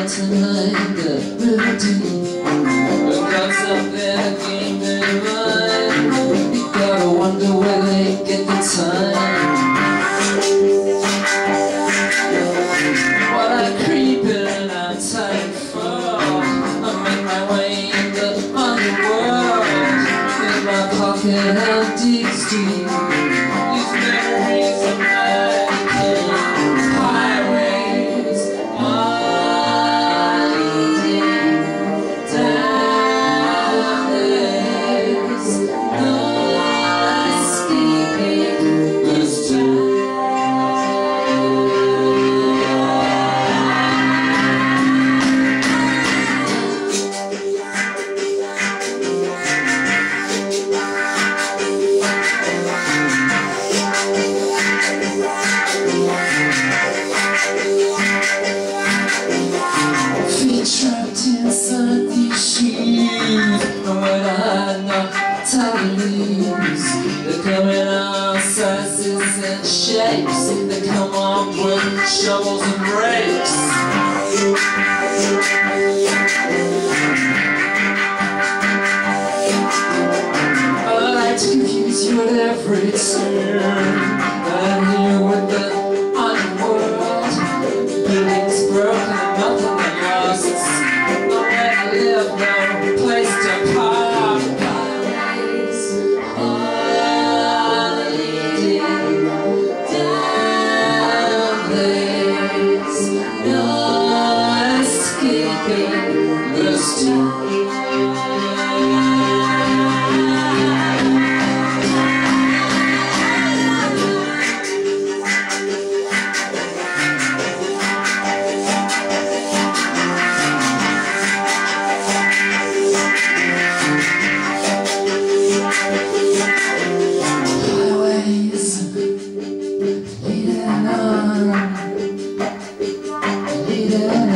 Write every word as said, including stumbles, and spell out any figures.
tonight, the river deep. The guns up there, game they run. You gotta wonder where they get the time. While I'm creeping outside for, I make my way in the underworld. In my pocket, how deep street. These memories of making highways winding down. There's no escaping this time. Trapped inside these sheets, and when I had no time to lose, they come in all sizes and shapes. They come on with shovels and rakes. I like to confuse you at every turn. I'm here with the underworld. Buildings broken and nothing but lost. Nowhere to live, no place to park. Highways winding down. There's no escaping the street. Highways leading on, leading